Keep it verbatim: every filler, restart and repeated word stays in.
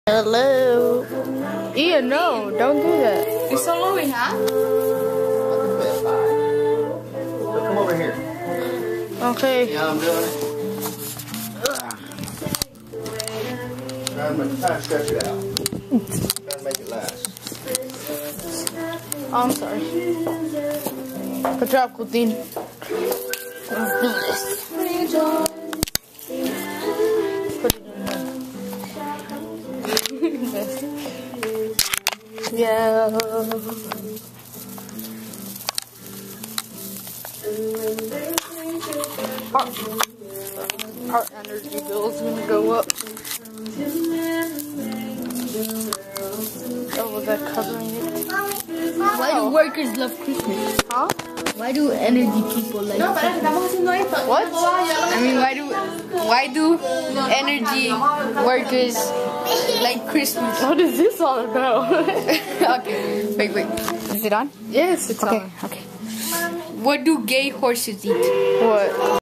Hello. Ian, no, don't do that. It's so long, huh? Come over here. Okay. Yeah, I'm doing it. Trying to, trying to stretch it out. Trying to make it last. Oh, I'm sorry. Good job, Coutine. Let's do this. Put it in there. Yeah. Our, our energy bill is gonna go up. Oh, was that covering it? Why do workers love Christmas? Huh? Why do energy people like Christmas? What? I mean, why do why do energy workers like Christmas? What is this all about? Okay, wait, wait. Is it on? Yes, it's Okay, on. okay. What do gay horses eat? What?